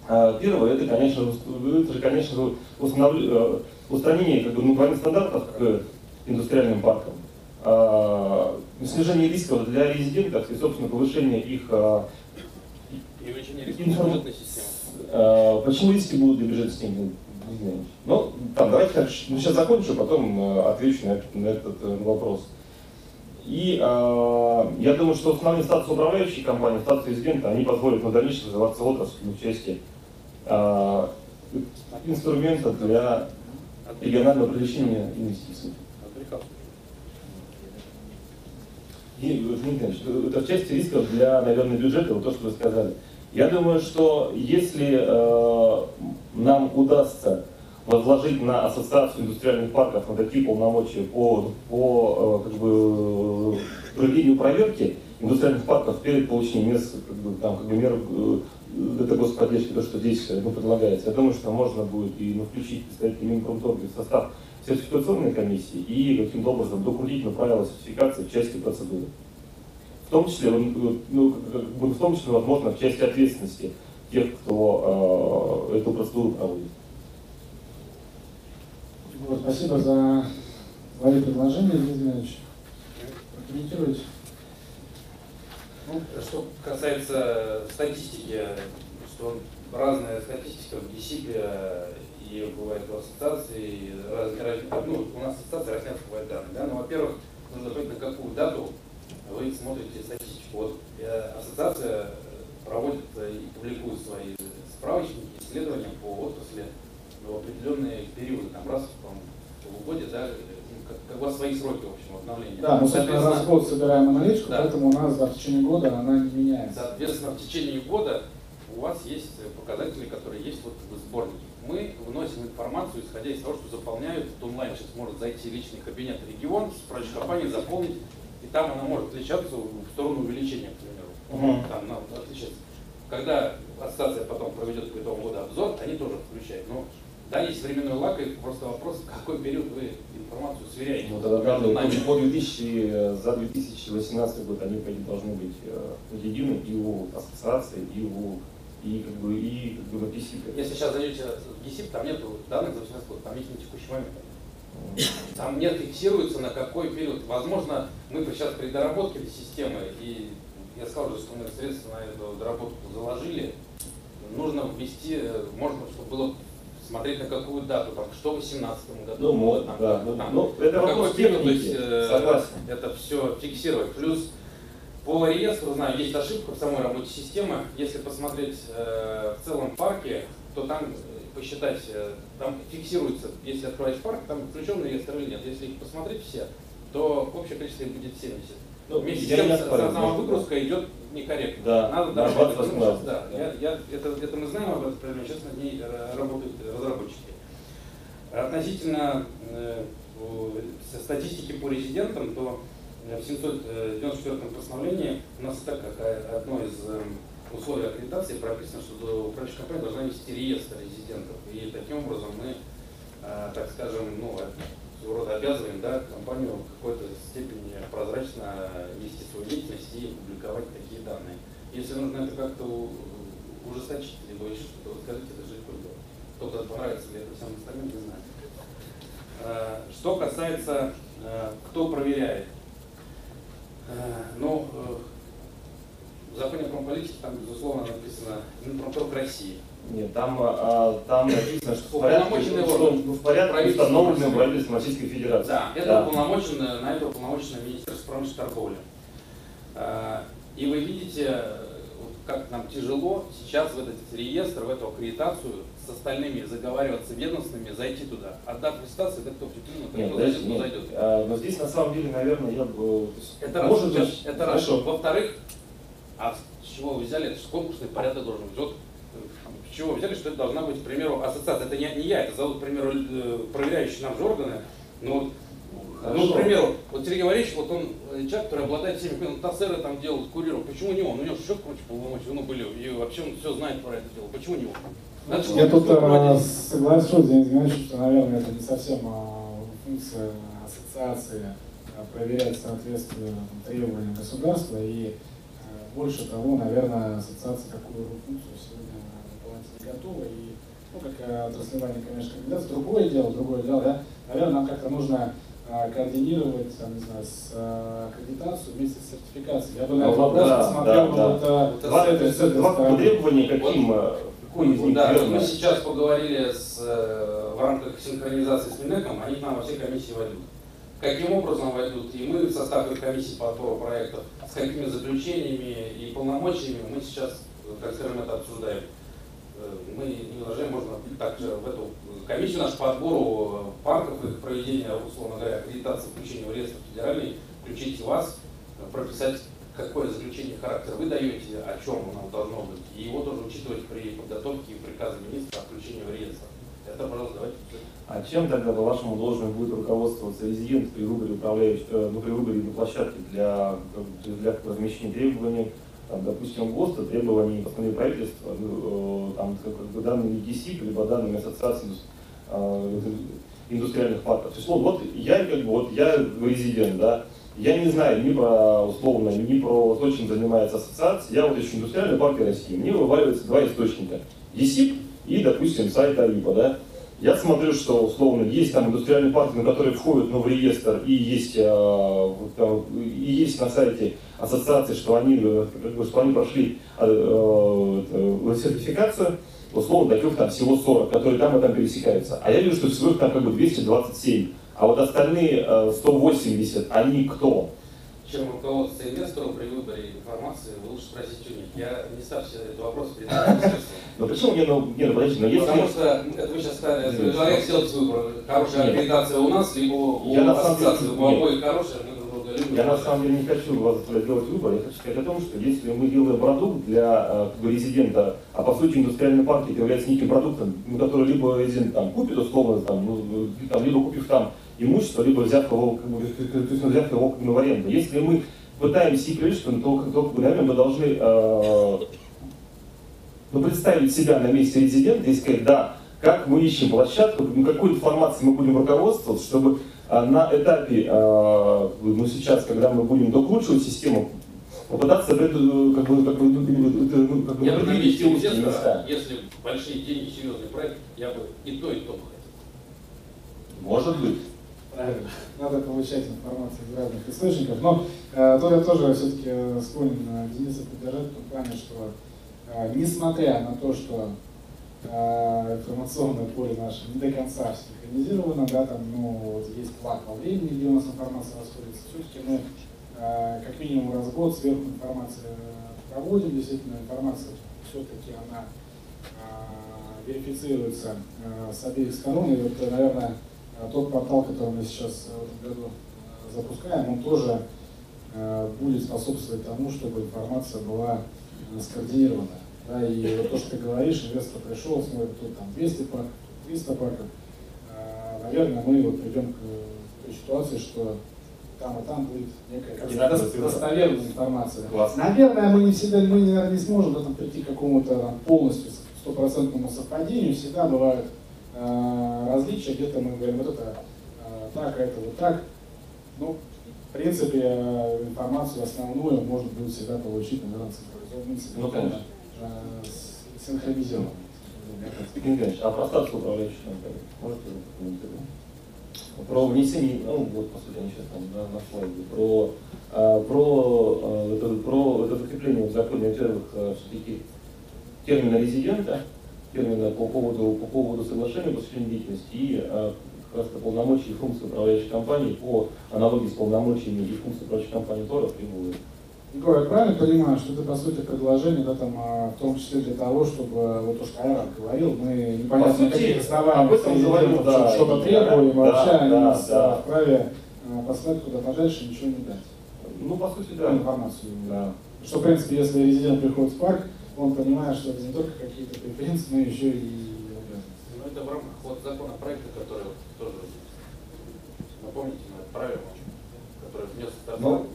Первое, это, конечно, устранение двойных стандартов к индустриальным паркам, снижение рисков для резидентов и, собственно, повышение их бюджетной системы. Почему риски будут для бюджетной системы? Ну, давайте сейчас закончу, потом отвечу на этот вопрос. И я думаю, что установление статуса управляющей компании, статуса резидента, они позволят на дальнейшем развиваться отрасль в части инструмента для регионального привлечения инвестиций. И, это в части рисков для, наверное, бюджета, вот то, что вы сказали. Я думаю, что если нам удастся возложить на Ассоциацию индустриальных парков на такие полномочия по проведению проверки индустриальных парков перед получением мер для господдержки, то, что здесь предлагается, я думаю, что можно будет и включить представителей Минпромторга в состав сертификационной комиссии и каким-то образом докрутить правила сертификации в части процедуры. В том числе, возможно, в части ответственности тех, кто эту процедуру проводит. Спасибо за свои предложения, Дмитрий Иванович. Прокомментируйте. Ну, что касается статистики, что разная статистика в ГИСИПе и бывает в ассоциации, у нас ассоциация разнятся бывает данные. Да? Но, во-первых, нужно понять, на какую дату вы смотрите статистику. Вот ассоциация проводит и публикует свои справочники, исследования по отрасли в определенные периоды, раз в полугодие, да, как у вас свои сроки, в общем, обновления. Да, мы раз в год собираем аналитику, да. Поэтому у нас в течение года она не меняется. Соответственно, в течение года у вас есть показатели, которые есть в сборнике. Мы выносим информацию, исходя из того, что заполняют, онлайн сейчас может зайти личный кабинет регион, справочную компанию заполнить, и там она может отличаться в сторону увеличения, к примеру. Там она отличается. Когда ассоциация потом проведет по итогам года обзор, они тоже включают. Но да, есть временной лаг, и просто вопрос, в какой период вы информацию сверяете. За 2018 год они должны быть едины и у ассоциации, и на ГИСИПе. Если сейчас зайдете в ГИСИП, там нет данных за 2018 год, там есть на текущий момент. Там не фиксируется на какой период. Возможно, мы сейчас при доработке этой системы, и я сказал уже, что мы средства на эту доработку заложили, нужно ввести, можно, чтобы было смотреть на какую дату, что в 2018 году. Это вопрос техники, согласен. Это все фиксировать. Плюс по реестру, знаю, есть ошибка в самой работе системы. Если посмотреть в целом парке, то там посчитать, там фиксируется, если открываешь парк, там включен реестр или нет. Если их посмотреть все, то общее количество их будет 70. Вместе с тем, сама выгрузка идет некорректно. Да, надо доработать. Да, это мы знаем об этом, сейчас над ней работают разработчики. Относительно статистики по резидентам, то в 794-м постановлении у нас так как одно из условий аккредитации прописано, что управляющая компания должна вести реестр резидентов. И таким образом мы, так скажем, своего рода обязываем компанию в какой-то степени прозрачно вести свою деятельность и публиковать такие данные. Если нужно это как-то ужесточить, либо еще что-то, скажите, это же легко делать. Кто-то понравится ли это всем остальным, не знаю. Что касается, кто проверяет. В законе о промполитике там, безусловно, написано Минпромторг России. Нет, там написано, что в порядке установленным правительством Российской Федерации. Да, это уполномочено, на это уполномочено Министерство промышленности и торговли. И вы видите, как нам тяжело сейчас в этот реестр, в эту аккредитацию с остальными заговариваться ведомственными, зайти туда. Отдав аккредитацию, это кто в зайдет. Но здесь на самом деле, наверное, я бы... Это раз. Во-вторых, а с чего вы взяли? Это же конкурсный порядок должен быть. С чего вы взяли, что это должна быть, к примеру, ассоциация? Это не я, это зовут, к примеру, проверяющие нам же органы. К примеру, Сергей Валерьевич, он человек, который обладает всеми, он ТАССеры там делал, курировал. Почему не он? У него еще круче полномочий были, и вообще он все знает про это дело. Почему не он? Я тут соглашусь, Денис Геннадьевич, что, наверное, это не совсем функция ассоциации проверять соответствие требованиям государства, и больше того, наверное, ассоциация такую функцию сегодня выполнять не готова. ну, как отраслевая некоммерческая организация. Другое дело, да, наверное, нам как-то нужно координировать, там, не знаю, с аккредитацией вместе с сертификацией. Я бы на этот вопрос посмотрел с этой стороны. Требования каким? Какой из них верно? Мы сейчас поговорили в рамках синхронизации с Минэком, они к нам во все комиссии войдут. Каким образом войдут, и мы в состав их комиссии по отбору проектов, с какими заключениями и полномочиями мы сейчас, так скажем, это обсуждаем. Мы не возражаем, можно также в эту комиссию нашу по отбору парков, их проведения, условно говоря, аккредитации, включения в реестр федеральный, включить вас, прописать, какое заключение характера вы даете, о чем оно должно быть, и его тоже учитывать при подготовке приказа министра о включении в реестр. Это, пожалуйста, давайте. А чем тогда, по-вашему, должен будет руководствоваться резидент при выборе при выборе на площадке для размещения требований, там, допустим, ГОСТа, требований постановления правительства, там, данными ГИСИП, либо данными Ассоциации индустриальных парков? То есть, вот я резидент, да, я не знаю ни про условно, ни про то, чем занимается ассоциация. Я вот ищу индустриальные парки России. Мне вываливаются два источника: ГИСИП и, допустим, сайт АИПа, да. Я смотрю, что условно есть там индустриальные парки, на которые входят в реестр, и есть на сайте ассоциации, что они прошли сертификацию, условно таких там всего 40, которые там и там пересекаются. А я вижу, что всего их там 227. А вот остальные 180, они кто? Чем руководство инвестором при выборе информации, вы лучше спросить у них. Я не ставьте этот вопрос перед министерством. Но почему подожди, но если... Потому что это вы сейчас сказали, человек сделать выбор. Хорошая аккредитация у нас, либо у ассоциации. У обоих хорошая, мы друг друга любим. Я на самом деле не хочу вас делать выбор. Я хочу сказать о том, что если мы делаем продукт для резидента, а по сути индустриальный парк является неким продуктом, который либо резидент там купит условно, либо купив там имущество, либо взяв его в аренду. Если мы пытаемся и прежде, то наверное, мы должны представить себя на месте резидента и сказать, да, как мы ищем площадку, какой информацией мы будем руководствоваться, чтобы на этапе, сейчас, когда мы будем докручивать систему, попытаться определить те узкие места. Если большие деньги, серьезный проект, я бы и то бы хотел. Может быть. Правильно. Надо получать информацию из разных источников. Но то я тоже все-таки склонен Дениса поддержать в том плане, что несмотря на то, что информационное поле наше не до конца синхронизировано, да, там, есть плат во времени, где у нас информация расходится, все-таки мы как минимум раз в год сверху информацию проводим, действительно информация все-таки она верифицируется с обеих сторон, и вот, наверное, тот портал, который мы сейчас в этом году запускаем, он тоже будет способствовать тому, чтобы информация была скоординирована. Да, и вот то, что ты говоришь, инвестор пришел, смотрит, тут там 200 парков, 300 парков. Наверное, мы вот придем к той ситуации, что там и там будет некая достоверная информация. Классно. Наверное, мы наверное, не сможем прийти к какому-то полностью стопроцентному совпадению. Всегда бывают различия, где-то мы говорим, вот это так, а это вот так. Ну, в принципе, информацию основную можно будет всегда получить, наверное, централизованно, синхронизированно. А про статус управляющей компании можете комментировать? Про внесение, по сути, они сейчас там на слайде, про это закрепление в законе, во-первых, все-таки термина резидента, термина по поводу соглашения по осуществлению деятельности и как раз полномочий и функций управляющей компании по аналогии с полномочиями и функциями управляющей компании ТОРа требует. Егор, я правильно понимаю, что это по сути предложение, да, там, в том числе для того, чтобы, вот то, что Айрат говорил, мы непонятно на каких основаниях что-то требуем, и вообще они вправе послать куда подальше, ничего не дать. По сути, да. Информацию. Да. Что, в принципе, если резидент приходит в парк, он понимает, что это не только какие-то преференции, но еще и обязанности. Это в рамках законопроекта, который тоже, напомните, мы отправим, который внес правильно.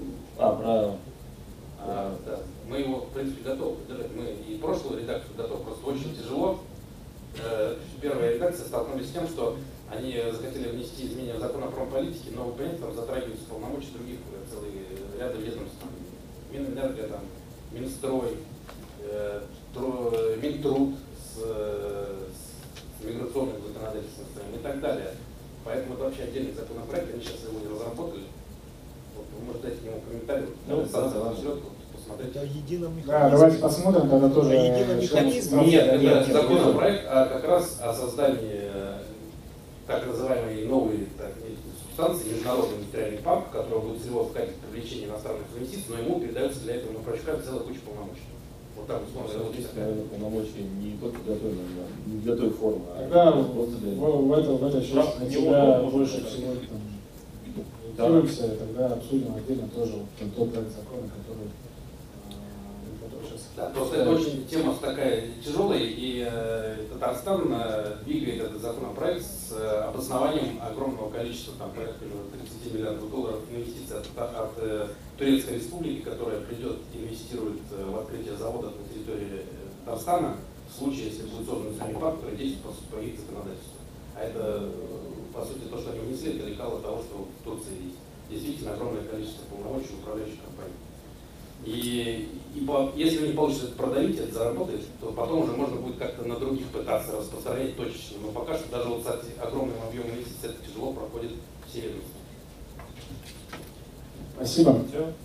Да. Мы его, в принципе, готовы поддержать. Мы и прошлую редакцию готовы, просто очень тяжело. Первая редакция столкнулись с тем, что они захотели внести изменения в закон о промполитике, но вы понимаете, там затрагиваются полномочия других целый ряда ведомств. Минэнерго, там, Минстрой, Минтруд с законодательством и так далее. Поэтому это вообще отдельный законопроект, они сейчас его не разработали. Вот, вы можете дать к нему комментарий, посмотреть. Это едином механизме. Да, давайте посмотрим, тогда тоже. Единый механизм. Нет, законопроект как раз о создании так называемой новой субстанции, международный индустриальный парк, который будет целево входить в привлечение иностранных инвестиций, но ему передается для этого на прочка целая куча полномочий. Вот так условно. Здесь, наверное, полномочия не только для той, не для той формы, Тогда просто для... в этой части на тебя больше всего ориентируемся, тогда обсудим отдельно тоже тот проект закона, который сейчас... Да, просто это очень тема такая тяжелая, и Татарстан двигает этот законопроект с обоснованием огромного количества, там, порядка 30 миллиардов долларов инвестиций от Турецкой Республики, которая придет и инвестирует в открытие заводов на территории Татарстана, в случае, если будет создан индустриальный парк, который действует по их законодательству. А это, по сути, то, что они внесли, это лекало того, что в Турции есть действительно огромное количество полномочий управляющих компаний. И если не получится это продавить, это заработает, то потом уже можно будет как-то на других пытаться распространять точечно. Но пока что даже вот с огромным объемом инвестиций это тяжело проходит все ведомства. Спасибо.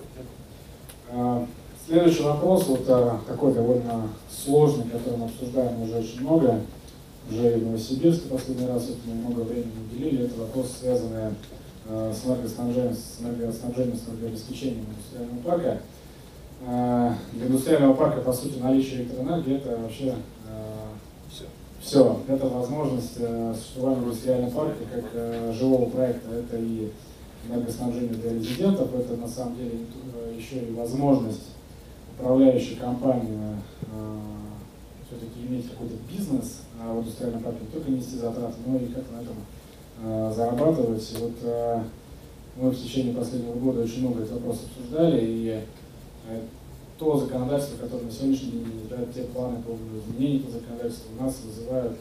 Следующий вопрос, вот такой довольно сложный, который мы обсуждаем уже очень много, уже и в Новосибирске последний раз этому много времени уделили. Это вопрос, связанный с энергоснабжением, с энергообеспечением индустриального парка. Для индустриального парка, по сути, наличие электроэнергии – это вообще все. Это возможность существования индустриального парка как живого проекта. Это и энергоснабжение для резидентов, это на самом деле еще и возможность управляющей компании все-таки иметь какой-то бизнес в индустриальном парке, не только нести затраты, но и как-то на этом зарабатывать. И вот мы в течение последнего года очень много этот вопрос обсуждали, и то законодательство, которое на сегодняшний день, да, те планы по изменению этого законодательства у нас вызывают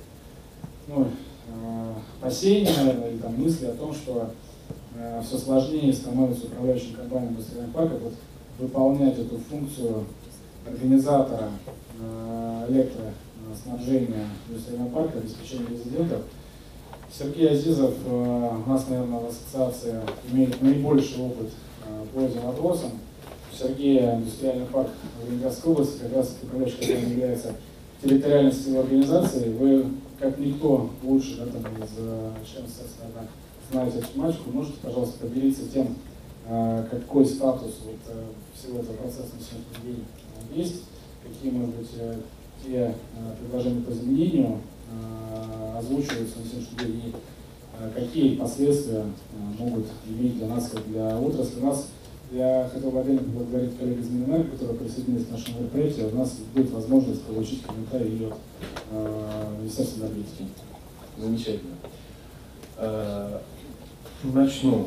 опасения, наверное, или там мысли о том, что все сложнее становится управляющим компаниям индустриальных парков вот, выполнять эту функцию организатора электроснабжения индустриального парка, обеспечения резидентов. Сергей Азизов у нас, наверное, в ассоциации имеет наибольший опыт по этим вопросам. Сергея индустриальный парк в Ленинградской области как раз управляющей компанией является территориальной сетевой организацией. Вы, как никто лучше, да, там, из членов ассоциации, наверное, знаете эту тематику, можете, пожалуйста, поделиться тем, какой статус вот, всего этого процесса на сегодняшний день есть, какие, может быть, те предложения по изменению озвучиваются на сегодняшний день и какие последствия могут иметь для нас, как для отрасли. У нас, я хотел бы отдельно поблагодарить коллег из Минэнерго, которые присоединились к нашему мероприятию. У нас будет возможность получить комментарии от Министерства энергетики. Замечательно. Начну.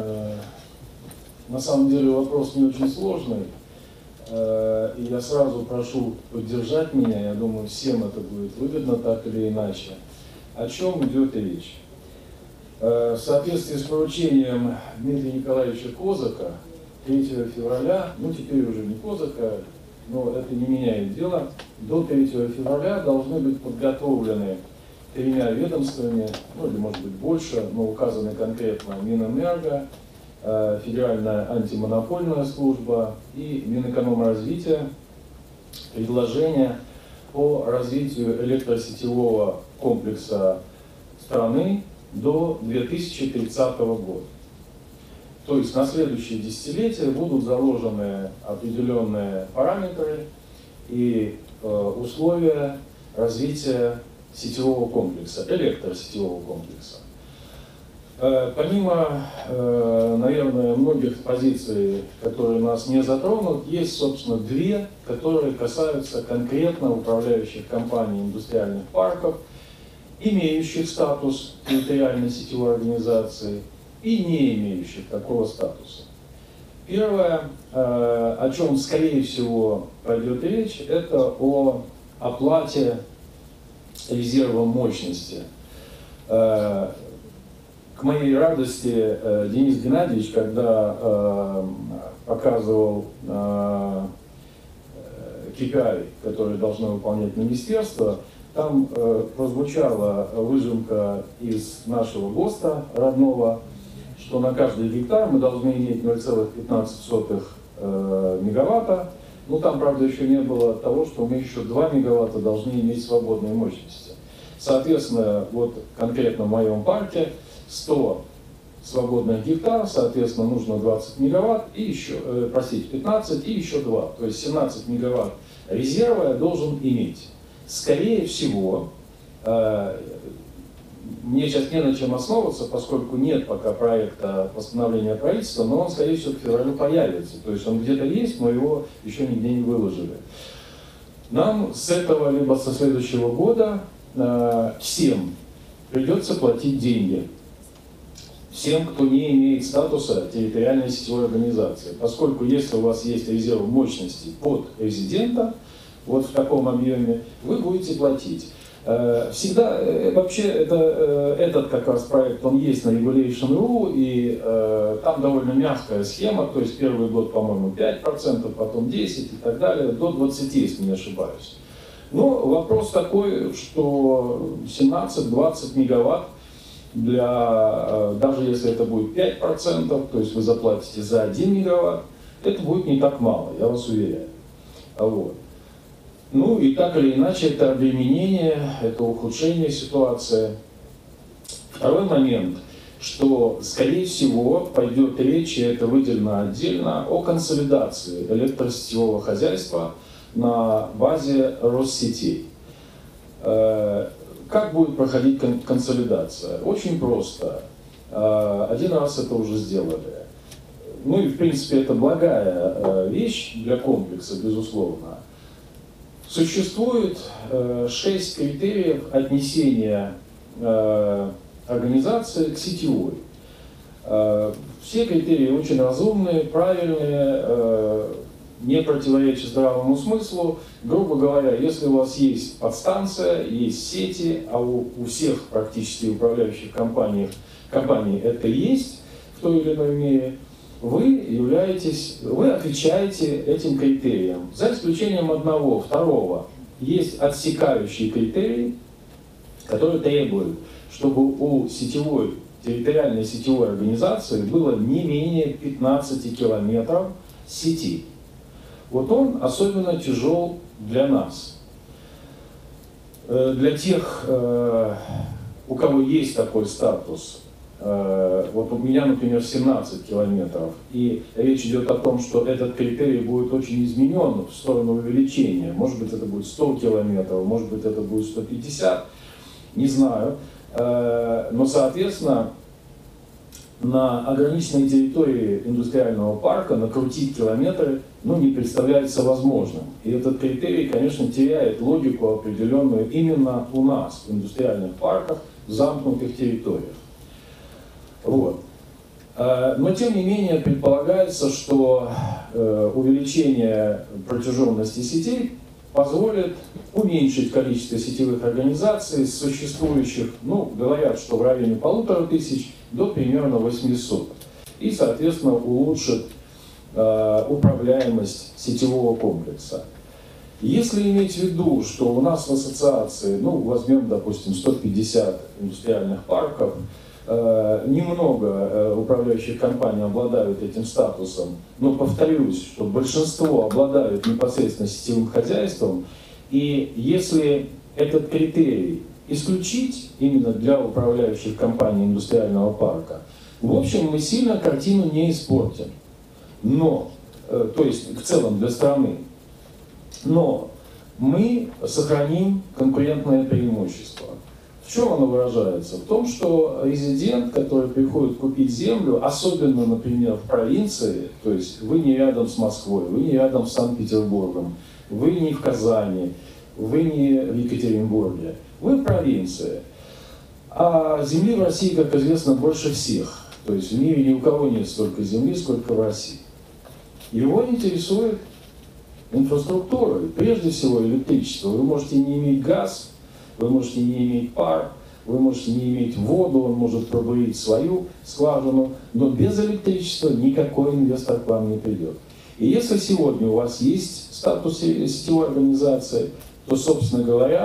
На самом деле вопрос не очень сложный. И я сразу прошу поддержать меня. Я думаю, всем это будет выгодно так или иначе. О чем идет речь? В соответствии с поручением Дмитрия Николаевича Козака 3 февраля, ну теперь уже не Козака, но это не меняет дело, до 3 февраля должны быть подготовлены 3 ведомствами, ну или может быть больше, но указаны конкретно Минэнерго, Федеральная антимонопольная служба и Минэкономразвития предложения по развитию электросетевого комплекса страны до 2030 года. То есть на следующее десятилетие будут заложены определенные параметры и условия развития сетевого комплекса, электросетевого комплекса. Помимо, наверное, многих позиций, которые нас не затронут, есть, собственно, 2, которые касаются конкретно управляющих компаний индустриальных парков, имеющих статус территориальной сетевой организации и не имеющих такого статуса. Первое, о чем, скорее всего, пойдет речь, это о оплате резерва мощности. К моей радости Денис Геннадьевич, когда показывал KPI, который должно выполнять министерство, Там прозвучала выжимка из нашего ГОСТа родного, что на каждый гектар мы должны иметь 0,15 мегаватта. Ну, там, правда, еще не было того, что мы еще 2 мегаватта должны иметь свободной мощности. Соответственно, вот конкретно в моем парке 100 свободных гектар, соответственно, нужно 20 мегаватт, и еще, 15 и еще 2. То есть 17 мегаватт резерва я должен иметь. Скорее всего, мне сейчас не на чем основываться, поскольку нет пока проекта восстановления правительства, но он, скорее всего, к февралю появится. То есть он где-то есть, но его еще нигде не выложили. Нам с этого, либо со следующего года всем придется платить деньги. Всем, кто не имеет статуса территориальной сетевой организации. Поскольку если у вас есть резерв мощности под резидента, вот в таком объеме, вы будете платить. Всегда, вообще, этот как раз проект, он есть на Regulation.ru, и там довольно мягкая схема, то есть первый год, по-моему, 5%, потом 10% и так далее, до 20%, если не ошибаюсь. Но вопрос такой, что 17-20 мегаватт, даже если это будет 5%, то есть вы заплатите за 1 мегаватт, это будет не так мало, я вас уверяю. Вот. Ну и так или иначе, это обременение, это ухудшение ситуации. Второй момент, что, скорее всего, пойдет речь, и это выделено отдельно, о консолидации электросетевого хозяйства на базе Россетей. Как будет проходить консолидация? Очень просто. Один раз это уже сделали. Ну и, в принципе, это благая вещь для комплекса, безусловно. Существует 6 критериев отнесения организации к сетевой. Все критерии очень разумные, правильные, не противоречат здравому смыслу. Грубо говоря, если у вас есть подстанция, есть сети, а у всех практически управляющих компаний это есть в той или иной мере, вы отвечаете этим критериям. За исключением одного, второго. Есть отсекающий критерий, который требует, чтобы у территориальной сетевой организации было не менее 15 километров сети. Вот он особенно тяжел для нас. Для тех, у кого есть такой статус, вот у меня, например, 17 километров, и речь идет о том, что этот критерий будет очень изменен в сторону увеличения. Может быть, это будет 100 километров, может быть, это будет 150, не знаю. Но, соответственно, на ограниченной территории индустриального парка накрутить километры не представляется возможным. И этот критерий, конечно, теряет логику определенную именно у нас, в индустриальных парках, в замкнутых территориях. Вот. Но, тем не менее, предполагается, что увеличение протяженности сетей позволит уменьшить количество сетевых организаций, существующих, говорят, что в районе 1500 до примерно 800. И, соответственно, улучшит управляемость сетевого комплекса. Если иметь в виду, что у нас в ассоциации, возьмем, допустим, 150 индустриальных парков, немного управляющих компаний обладают этим статусом, но повторюсь, что большинство обладают непосредственно сетевым хозяйством, и если этот критерий исключить именно для управляющих компаний индустриального парка, в общем, мы сильно картину не испортим. То есть в целом для страны. Но мы сохраним конкурентное преимущество. В чем оно выражается? В том, что резидент, который приходит купить землю, особенно, например, в провинции, то есть вы не рядом с Москвой, вы не рядом с Санкт-Петербургом, вы не в Казани, вы не в Екатеринбурге, вы в провинции. А земли в России, как известно, больше всех. То есть в мире ни у кого нет столько земли, сколько в России. Его интересует инфраструктура, прежде всего электричество. Вы можете не иметь газ, вы можете не иметь пар, вы можете не иметь воду, он может пробурить свою скважину, но без электричества никакой инвестор к вам не придет. И если сегодня у вас есть статус сетевой организации, то, собственно говоря,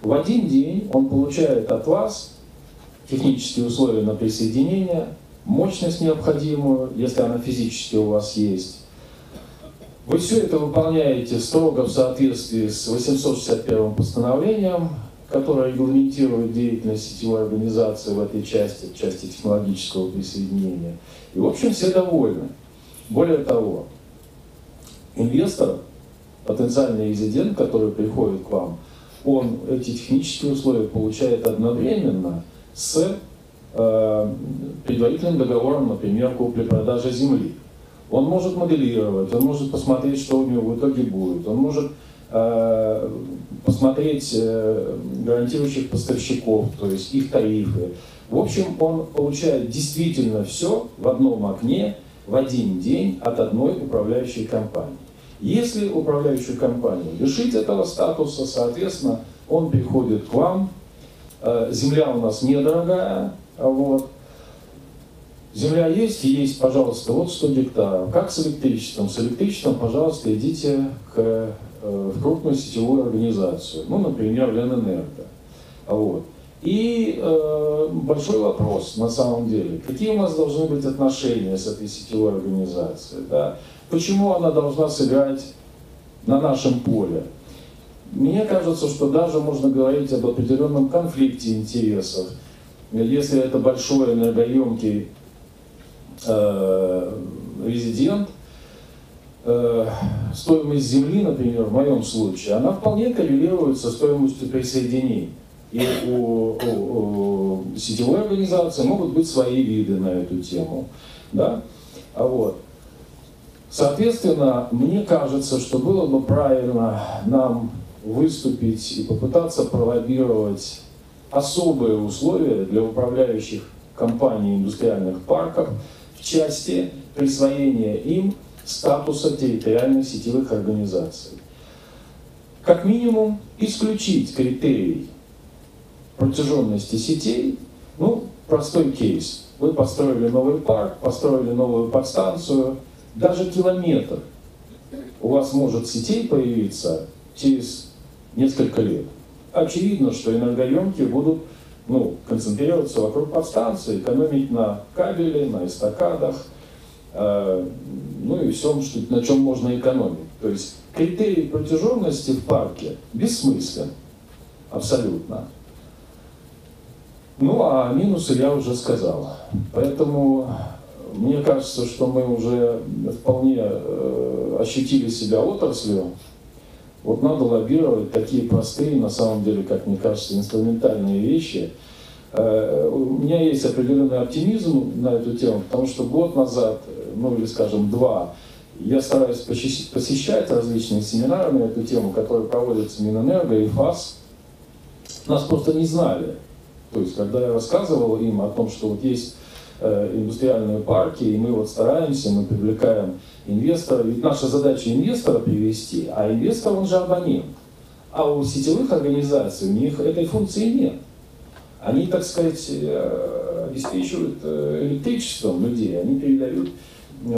В один день он получает от вас технические условия на присоединение, мощность необходимую, если она физически у вас есть. Вы все это выполняете строго в соответствии с 861 постановлением, которое регламентирует деятельность сетевой организации в этой части, в части технологического присоединения. И, в общем, все довольны. Более того, инвестор, потенциальный резидент, который приходит к вам, он эти технические условия получает одновременно с предварительным договором, например, купли-продажи земли. Он может моделировать, он может посмотреть, что у него в итоге будет, он может посмотреть гарантирующих поставщиков, то есть их тарифы. В общем, он получает действительно все в одном окне, в один день от одной управляющей компании. Если управляющую компанию лишить этого статуса, соответственно, он приходит к вам. Земля у нас недорогая, вот. Земля есть, пожалуйста, вот 100 гектаров. Как с электричеством? С электричеством, пожалуйста, идите в крупную сетевую организацию, ну, например, Ленэнерго. Вот. И большой вопрос на самом деле, какие у нас должны быть отношения с этой сетевой организацией, да? Почему она должна сыграть на нашем поле? Мне кажется, что даже можно говорить об определенном конфликте интересов. Если это большой энергоемкий резидент, стоимость земли, например, в моем случае, она вполне коррелирует со стоимостью присоединений. И у сетевой организации могут быть свои виды на эту тему. Да? Вот. Соответственно, мне кажется, что было бы правильно нам выступить и попытаться пролоббировать особые условия для управляющих компаний индустриальных парков в части присвоения им статуса территориальных сетевых организаций. Как минимум, исключить критерий протяженности сетей. Ну, простой кейс. Вы построили новый парк, построили новую подстанцию, даже километр у вас может сетей появиться через несколько лет. Очевидно, что энергоемкие будут концентрироваться вокруг подстанции, экономить на кабеле, на эстакадах, и всем, на чем можно экономить. То есть критерий протяженности в парке бессмыслен, абсолютно. Ну а минусы я уже сказал. Поэтому мне кажется, что мы уже вполне ощутили себя отраслью. Вот надо лоббировать такие простые, на самом деле, как мне кажется, инструментальные вещи. У меня есть определенный оптимизм на эту тему, потому что год назад, или, скажем, 2, я стараюсь посещать различные семинары на эту тему, которые проводятся Минэнерго и ФАС. Нас просто не знали. То есть, когда я рассказывал им о том, что вот есть индустриальные парки, и мы вот стараемся, мы привлекаем инвестора, ведь наша задача инвестора привести, а инвестор, он же абонент. А у сетевых организаций у них этой функции нет. Они, так сказать, обеспечивают электричеством людей, они передают